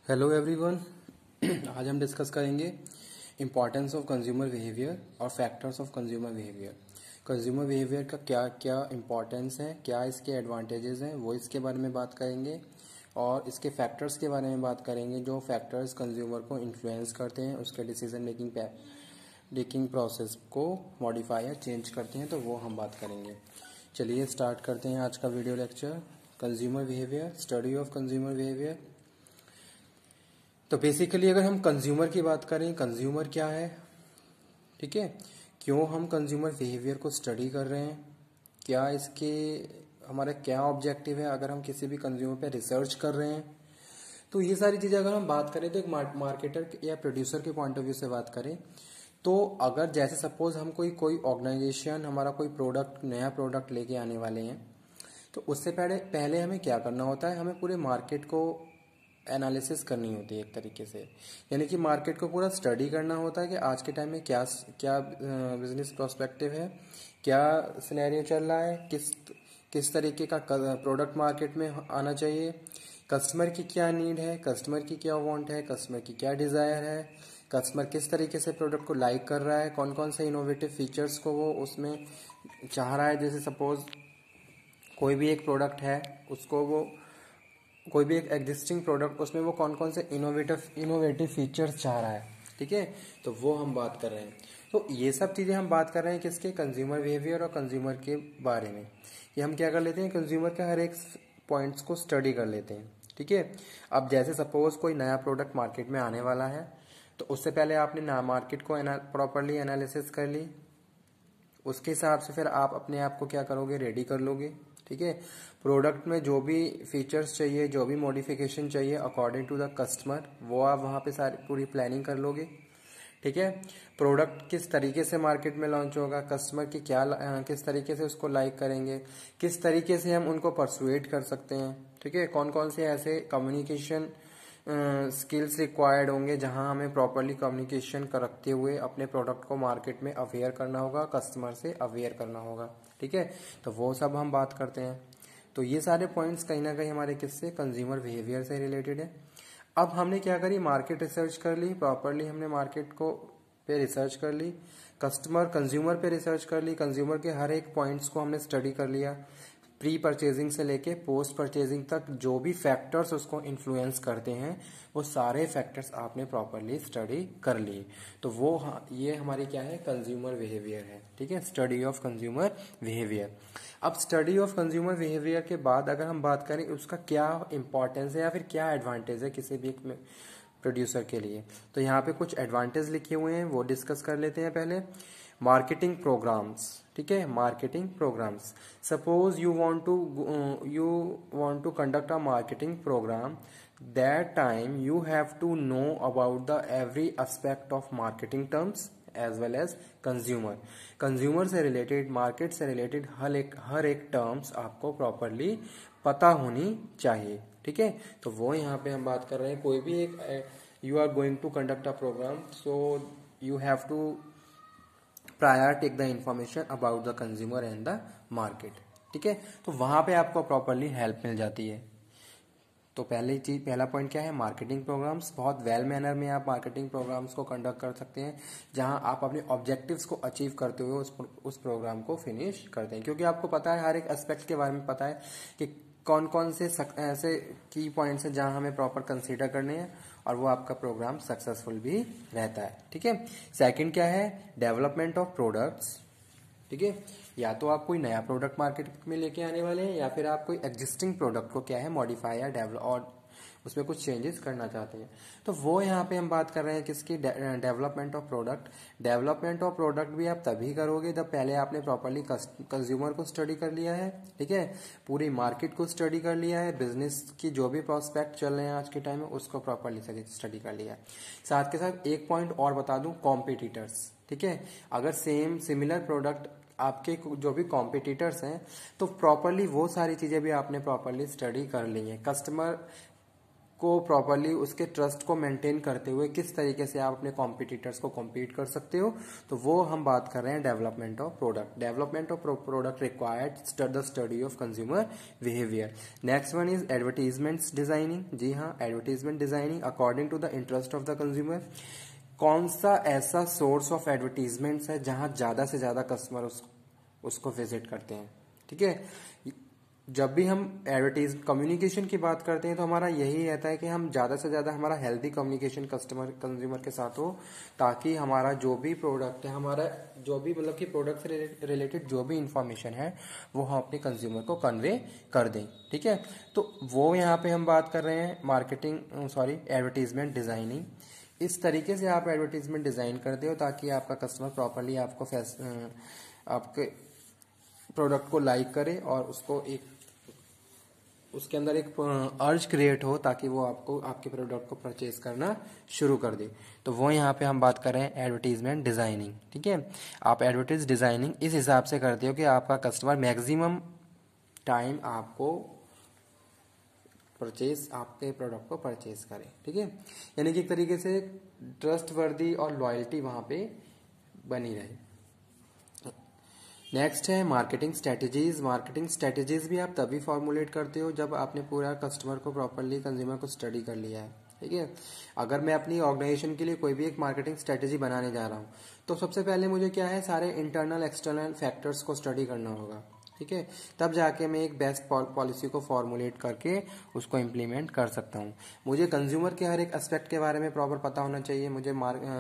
Hello everyone. आज हम discuss करेंगे इम्पॉर्टेंस ऑफ कंज्यूमर बिहेवियर और factors of consumer behaviour. Consumer behaviour का क्या क्या इम्पॉर्टेंस है, क्या इसके एडवांटेजेस हैं, वो इसके बारे में बात करेंगे और इसके फैक्टर्स के बारे में बात करेंगे जो फैक्टर्स कंज्यूमर को इन्फ्लुएंस करते हैं, उसके डिसीजन मेकिंग प्रोसेस को मॉडिफाई या चेंज करते हैं, तो वो हम बात करेंगे। चलिए स्टार्ट करते हैं आज का video lecture. Consumer behaviour, study of consumer behaviour. तो बेसिकली अगर हम कंज्यूमर की बात करें, कंज्यूमर क्या है, ठीक है, क्यों हम कंज्यूमर बिहेवियर को स्टडी कर रहे हैं, क्या इसके हमारा क्या ऑब्जेक्टिव है अगर हम किसी भी कंज्यूमर पे रिसर्च कर रहे हैं, तो ये सारी चीज़ें अगर हम बात करें तो एक मार्केटर या प्रोड्यूसर के पॉइंट ऑफ व्यू से बात करें तो अगर जैसे सपोज हम कोई ऑर्गेनाइजेशन हमारा कोई प्रोडक्ट नया प्रोडक्ट लेके आने वाले हैं, तो उससे पहले हमें क्या करना होता है, हमें पूरे मार्केट को एनालिसिस करनी होती है एक तरीके से, यानी कि मार्केट को पूरा स्टडी करना होता है कि आज के टाइम में क्या क्या बिजनेस प्रोस्पेक्टिव है, क्या सिनेरियो चल रहा है, किस तरीके का प्रोडक्ट मार्केट में आना चाहिए, कस्टमर की क्या नीड है, कस्टमर की क्या वांट है, कस्टमर की क्या डिज़ायर है, कस्टमर किस तरीके से प्रोडक्ट को लाइक कर रहा है, कौन कौन से इनोवेटिव फीचर्स को वो उसमें चाह रहा है। जैसे सपोज कोई भी एक प्रोडक्ट है, उसको वो कोई भी एक एग्जिस्टिंग प्रोडक्ट, उसमें वो कौन कौन से इनोवेटिव फीचर्स चाह रहा है, ठीक है, तो वो हम बात कर रहे हैं। तो ये सब चीज़ें हम बात कर रहे हैं किसके, कंज्यूमर बिहेवियर और कंज्यूमर के बारे में। ये हम क्या कर लेते हैं, कंज्यूमर के हर एक पॉइंट्स को स्टडी कर लेते हैं, ठीक है। अब जैसे सपोज कोई नया प्रोडक्ट मार्केट में आने वाला है, तो उससे पहले आपने ना मार्केट को प्रॉपरली एनालिसिस कर ली, उसके हिसाब से फिर आप अपने आप को क्या करोगे, रेडी कर लोगे, ठीक है। प्रोडक्ट में जो भी फीचर्स चाहिए, जो भी मॉडिफिकेशन चाहिए अकॉर्डिंग टू द कस्टमर, वो आप वहाँ पे सारी पूरी प्लानिंग कर लोगे, ठीक है। प्रोडक्ट किस तरीके से मार्केट में लॉन्च होगा, कस्टमर की क्या किस तरीके से उसको लाइक करेंगे, किस तरीके से हम उनको परसुएट कर सकते हैं, ठीक है, कौन कौन से ऐसे कम्युनिकेशन स्किल्स रिक्वायर्ड होंगे जहां हमें प्रॉपरली कम्युनिकेशन रखते हुए अपने प्रोडक्ट को मार्केट में अवेयर करना होगा, कस्टमर से अवेयर करना होगा, ठीक है। तो वो सब हम बात करते हैं। तो ये सारे पॉइंट्स कहीं ना कहीं हमारे किससे, कंज्यूमर बिहेवियर से रिलेटेड है। अब हमने क्या करी, मार्केट रिसर्च कर ली, प्रॉपरली हमने मार्केट को पे रिसर्च कर ली, कंज्यूमर पे रिसर्च कर ली, कंज्यूमर के हर एक पॉइंट्स को हमने स्टडी कर लिया, प्री परचेजिंग से लेके पोस्ट परचेजिंग तक जो भी फैक्टर्स उसको इन्फ्लुएंस करते हैं, वो सारे फैक्टर्स आपने प्रॉपरली स्टडी कर लिए। तो वो ये हमारी क्या है, कंज्यूमर बिहेवियर है, ठीक है, स्टडी ऑफ कंज्यूमर बिहेवियर। अब स्टडी ऑफ कंज्यूमर बिहेवियर के बाद अगर हम बात करें उसका क्या इंपॉर्टेंस है या फिर क्या एडवांटेज है किसी भी प्रोड्यूसर के लिए, तो यहाँ पे कुछ एडवांटेज लिखे हुए हैं, वो डिस्कस कर लेते हैं पहले। मार्केटिंग प्रोग्राम्स, ठीक है, marketing programmes. Suppose you want to conduct a marketing programme, that time you have to know about the every aspect of marketing terms as well as consumer से रिलेटेड, मार्केट से related हर एक terms आपको properly पता होनी चाहिए, ठीक है। तो वो यहाँ पे हम बात कर रहे हैं, कोई भी एक you are going to conduct a programme, so you have to prior take the information about the consumer and the market, ठीक है। तो वहां पे आपको प्रॉपरली हेल्प मिल जाती है। तो पहला पॉइंट क्या है, मार्केटिंग प्रोग्राम्स। बहुत वेल मैनर में आप मार्केटिंग प्रोग्राम्स को कंडक्ट कर सकते हैं, जहां आप अपने ऑब्जेक्टिव्स को अचीव करते हुए उस प्रोग्राम को फिनिश करते हैं, क्योंकि आपको पता है, हर एक एस्पेक्ट के बारे में पता है कि कौन कौन से ऐसे की पॉइंट्स हैं जहां हमें प्रॉपर कंसीडर करने हैं, और वो आपका प्रोग्राम सक्सेसफुल भी रहता है, ठीक है। सेकंड क्या है, डेवलपमेंट ऑफ प्रोडक्ट्स, ठीक है। या तो आप कोई नया प्रोडक्ट मार्केट में लेके आने वाले हैं, या फिर आप कोई एग्जिस्टिंग प्रोडक्ट को क्या है, मॉडिफाई या डेवलप और उसमें कुछ चेंजेस करना चाहते हैं, तो वो यहाँ पे हम बात कर रहे हैं किसकी, development of product. Development of product भी आप तभी करोगे जब पहले आपने प्रॉपरली कंज्यूमर को स्टडी कर लिया है, ठीक है, पूरी मार्केट को स्टडी कर लिया है, बिजनेस की जो भी प्रोस्पेक्ट चल रहे हैं आज के टाइम में उसको प्रॉपरली स्टडी कर लिया है। साथ के साथ एक पॉइंट और बता दूं, कॉम्पिटिटर्स, ठीक है। अगर सिमिलर प्रोडक्ट आपके जो भी कॉम्पिटिटर्स हैं, तो प्रॉपरली वो सारी चीजें भी आपने प्रॉपरली स्टडी कर ली है। कस्टमर को प्रॉपरली उसके ट्रस्ट को मेंटेन करते हुए किस तरीके से आप अपने कॉम्पिटिटर्स को कॉम्पीट कर सकते हो, तो वो हम बात कर रहे हैं development of product. Development of product required the study of consumer behaviour. Next one is advertisement designing. जी हाँ, advertisement designing according to the interest of the consumer. कौन सा ऐसा सोर्स ऑफ एडवर्टीजमेंट्स है जहां ज्यादा से ज्यादा कस्टमर उसको विजिट करते हैं। ठीक है, जब भी हम एडवर्टीज कम्युनिकेशन की बात करते हैं तो हमारा यही रहता है कि हम ज्यादा से ज्यादा हमारा हेल्दी कम्युनिकेशन कस्टमर कंज्यूमर के साथ हो, ताकि हमारा जो भी प्रोडक्ट है, हमारा जो भी मतलब कि प्रोडक्ट से रिलेटेड जो भी इंफॉर्मेशन है वो हम अपने कंज्यूमर को कन्वे कर दें। ठीक है, तो वो यहाँ पे हम बात कर रहे हैं एडवर्टीजमेंट डिजाइनिंग। इस तरीके से आप एडवर्टीजमेंट डिजाइन करते हो ताकि आपका कस्टमर प्रॉपरली आपके प्रोडक्ट को लाइक करे और उसके अंदर एक अर्ज क्रिएट हो ताकि वो आपके प्रोडक्ट को परचेज करना शुरू कर दे। तो वो यहाँ पे हम बात कर रहे हैं एडवर्टीजमेंट डिजाइनिंग। ठीक है, आप एडवर्टीज डिजाइनिंग इस हिसाब से करते हो कि आपका कस्टमर मैक्सिमम टाइम आपको आपके प्रोडक्ट को परचेज करे। ठीक है, यानी कि एक तरीके से ट्रस्ट वर्दी और लॉयल्टी वहां पे बनी रहे। नेक्स्ट है मार्केटिंग स्ट्रेटेजीज। मार्केटिंग स्ट्रेटेजीज भी आप तभी फॉर्मुलेट करते हो जब आपने पूरा कस्टमर को प्रॉपरली कंज्यूमर को स्टडी कर लिया है। ठीक है, अगर मैं अपनी ऑर्गेनाइजेशन के लिए कोई भी एक मार्केटिंग स्ट्रेटेजी बनाने जा रहा हूँ तो सबसे पहले मुझे क्या है, सारे इंटरनल एक्सटर्नल फैक्टर्स को स्टडी करना होगा। ठीक है, तब जाके मैं एक बेस्ट पॉलिसी को फॉर्मुलेट करके उसको इम्प्लीमेंट कर सकता हूँ। मुझे कंज्यूमर के हर एक एस्पेक्ट के बारे में प्रॉपर पता होना चाहिए। मुझे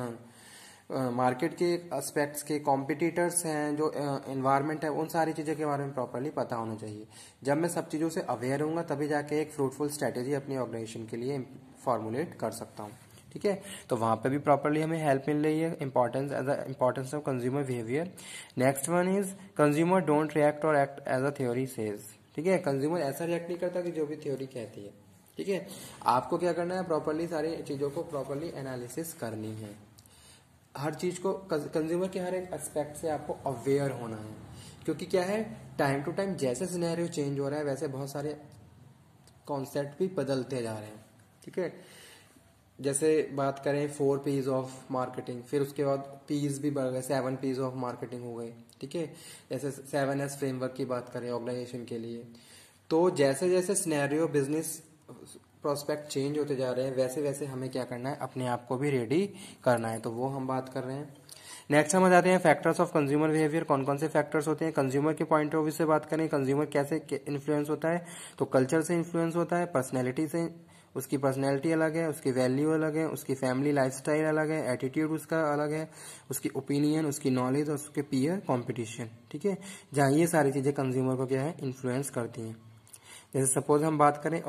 मार्केट के एस्पेक्ट्स के कॉम्पिटिटर्स हैं, जो एनवायरनमेंट है, उन सारी चीज़ों के बारे में प्रॉपरली पता होना चाहिए। जब मैं सब चीज़ों से अवेयर होऊंगा तभी जाके एक फ्रूटफुल स्ट्रेटेजी अपनी ऑर्गेनाइजेशन के लिए फॉर्मुलेट कर सकता हूँ। ठीक है, तो वहां पे भी प्रॉपरली हमें हेल्प मिल रही है। Importance of consumer behaviour. Next one is consumer don't react और act as a theory says. ठीक है, कंज्यूमर ऐसा रिएक्ट नहीं करता कि जो भी थ्योरी कहती है। ठीक है, आपको क्या करना है, प्रॉपरली सारी चीजों को प्रॉपरली एनालिसिस करनी है। हर चीज को कंज्यूमर के हर एक एस्पेक्ट से आपको अवेयर होना है, क्योंकि क्या है, टाइम टू टाइम जैसे सिनेरियो चेंज हो रहा है वैसे बहुत सारे कॉन्सेप्ट भी बदलते जा रहे हैं। ठीक है, जैसे बात करें 4 P's ऑफ मार्केटिंग, फिर उसके बाद P's भी बढ़ गए, 7 P's ऑफ मार्केटिंग हो गए। ठीक है, जैसे 7S फ्रेमवर्क की बात करें ऑर्गेनाइजेशन के लिए, तो जैसे जैसे सिनेरियो बिजनेस प्रोस्पेक्ट चेंज होते जा रहे हैं वैसे वैसे हमें क्या करना है, अपने आप को भी रेडी करना है। तो वो हम बात कर रहे हैं। नेक्स्ट हम आ जाते हैं फैक्टर्स ऑफ कंज्यूमर बिहेवियर। कौन कौन से फैक्टर्स होते हैं कंज्यूमर के पॉइंट ऑफ व्यू से बात करें, कंज्यूमर कैसे इन्फ्लुएंस होता है, तो कल्चर से इन्फ्लुएंस होता है, पर्सनैलिटी से, उसकी पर्सनैलिटी अलग है, उसकी वैल्यू अलग है, उसकी फैमिली लाइफस्टाइल अलग है, एटीट्यूड उसका अलग है, उसकी ओपिनियन, उसकी नॉलेज और उसके पीयर कंपटीशन। ठीक है, जहाँ ये सारी चीजें कंज्यूमर को क्या है, इन्फ्लुएंस करती हैं। जैसे सपोज हम बात करें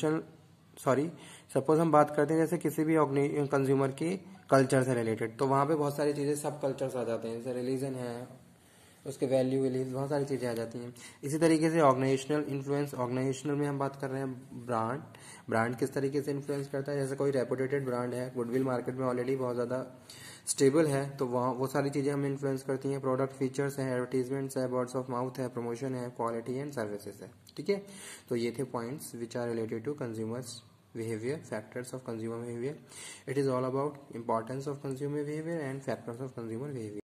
सपोज हम बात करते हैं जैसे किसी भी कंज्यूमर की कल्चर से रिलेटेड, तो वहां पे बहुत सारी चीजें सब कल्चर्स आ जाते हैं, जैसे रिलीजन है, उसके वैल्यू बहुत सारी चीजें आ जाती हैं। इसी तरीके से ऑर्गेनाइजेशनल इन्फ्लुएंस, ऑर्गेनाइजेशनल में हम बात कर रहे हैं ब्रांड किस तरीके से इन्फ्लुएंस करता है। जैसे कोई रेपुटेटेड ब्रांड है, गुडविल मार्केट में ऑलरेडी बहुत ज्यादा स्टेबल है, तो वहाँ वो सारी चीजें हमें इन्फ्लुएंस करती हैं। प्रोडक्ट फीचर्स है, एडवर्टीजमेंट्स है, वर्ड्स ऑफ माउथ है, प्रमोशन है, क्वालिटी एंड सर्विसेज है। ठीक है, तो ये थे points which are related to consumers behavior, factors of consumer behavior. It is all about importance of consumer behavior and factors of consumer behavior.